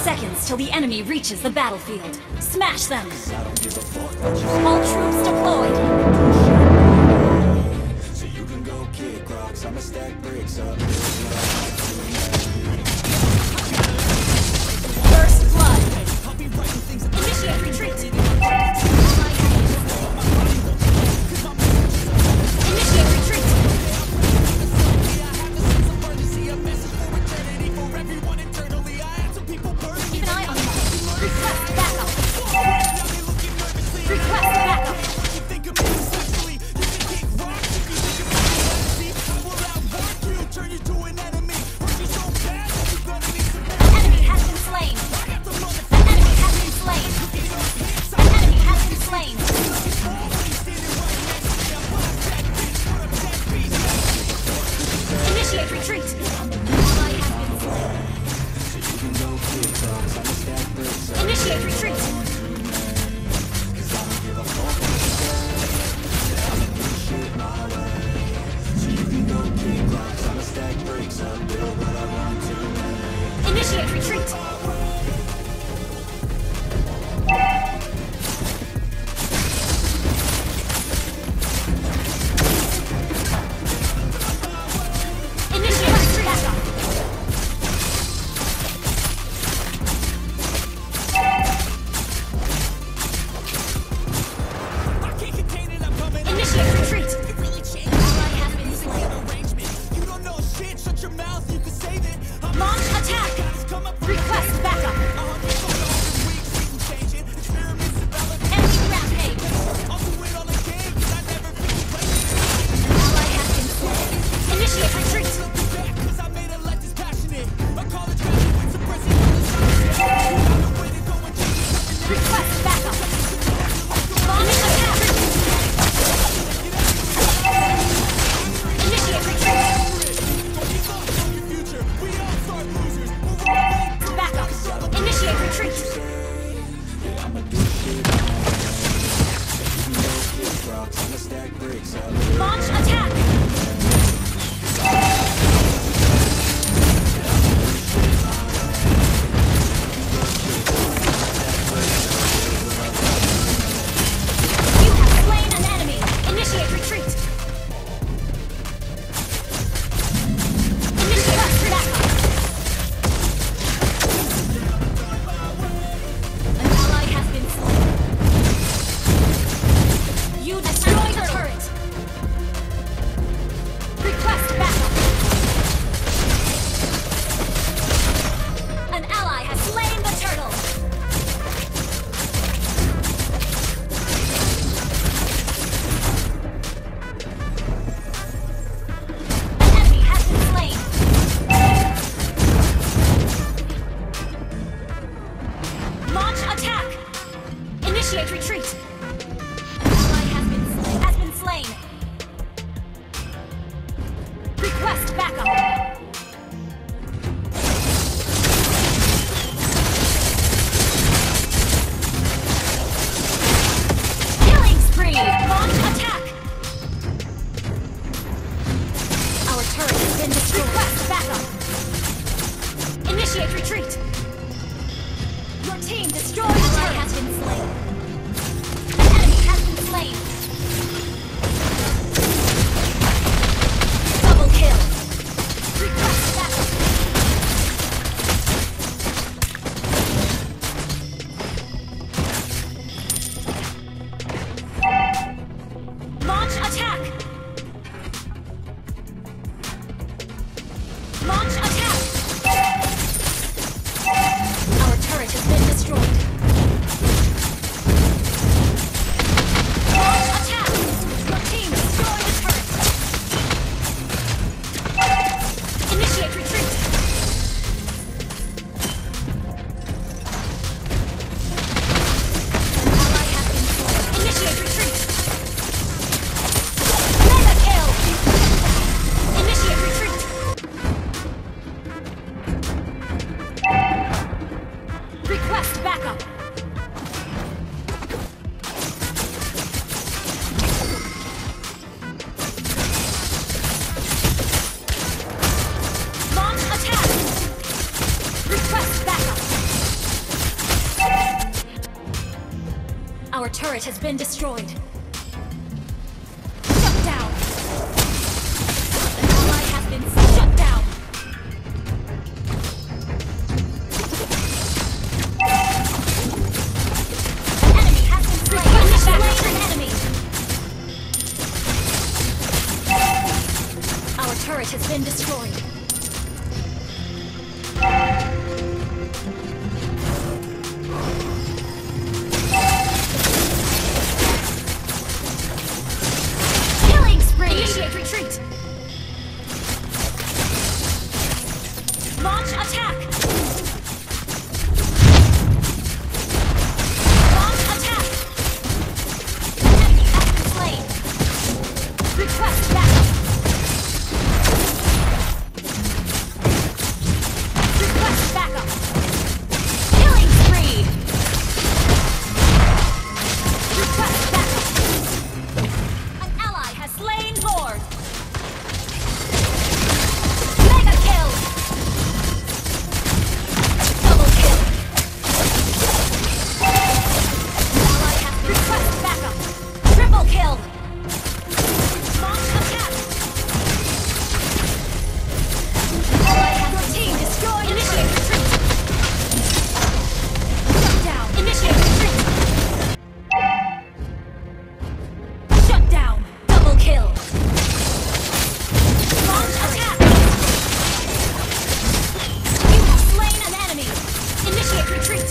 seconds till the enemy reaches the battlefield. Smash them! All troops deployed! So you can go kick rocks, I'ma stack bricks up. First blood! Initiate retreat! Initiate retreat! Keep an eye on them. Request backup! Request backup! An enemy has been slain! An enemy has been slain! An enemy has been slain! Initiate retreat! Ally has been slain. Initiate retreat! Initiate retreat! Initiate retreat! Backup! Initiate retreat! Ally has been slain. Launch attack! Request backup! Enemy rampage! Ally has been slain. Initiate retreat! Request backup! Launch attack! Initiate retreat! Backup! Initiate retreat! Launch attack! You have slain an enemy! Initiate retreat! Initiate backup! An ally has been slain. You destroy the turret! Request backup! An ally has slain the turtle! An enemy has been slain! Launch attack! Initiate retreat! An ally has been slain! Request backup! Killing spree! Launch attack! Our turret has been destroyed. Request backup! Initiate retreat! Your team destroyed the turret has been slain. An enemy has been slain. Double kill. Request backup. Launch attack. Launch attack. Our turret has been destroyed. Our turret has been destroyed. Shut down. An ally has been shut down. An enemy has been slain. Slain an enemy. Our turret has been destroyed. Initiate retreat! Launch attack! Launch attack! Enemy has been slain! Request backup! Request backup! Killing spree! Request backup! An ally has slain Lord! Mega kill! Double kill! Ally has request backup! Triple kill! Launch attack! Ally has your team destroyed! Initiate retreat! Shut down! Initiate retreat! Shut down! Double kill! Launch attack! You have slain an enemy! Initiate retreat!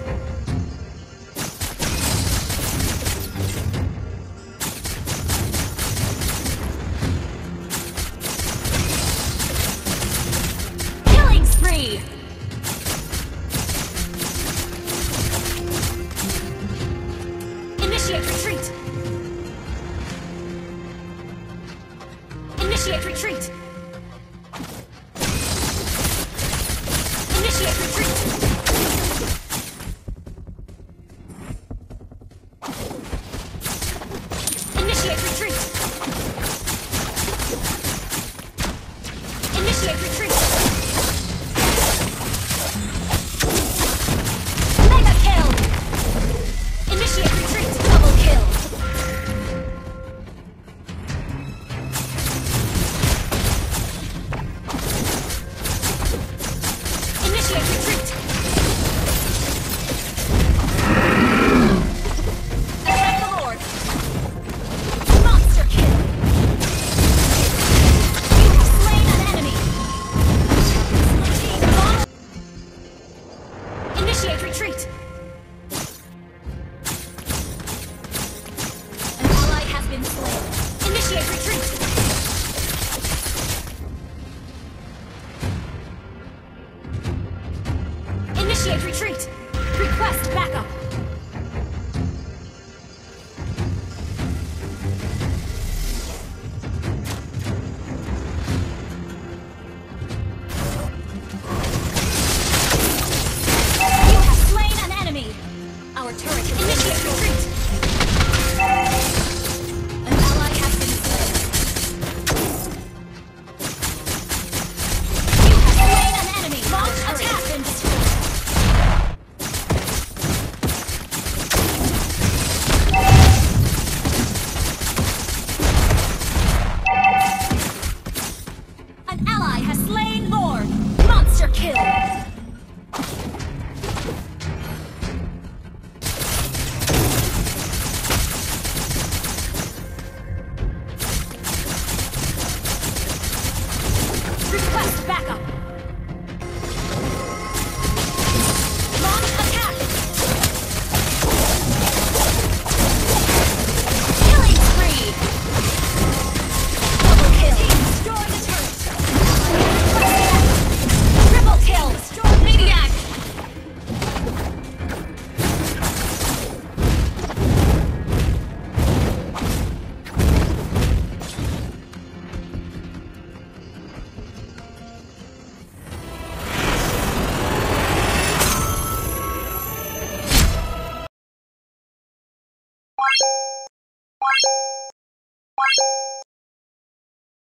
Killing spree! Initiate retreat! Initiate retreat! Initiate retreat! Initiate retreat! Initiate retreat! Mega kill! Initiate retreat! Double kill! Initiate retreat! Attack the Lord! Monster kill! You have slain an enemy! Team launch! Initiate retreat! An ally has been slain. Initiate retreat! Initiate retreat! Request backup! You have slain an enemy! Our turret has initiate retreat! An ally has been slain. You have slain an enemy! Launch attack! Been destroyed. An ally has slain Lord! Monster kill! Request backup! Launch attack! Killing spree! Double kill! Destroy the turret! Triple kill! Destroy maniac!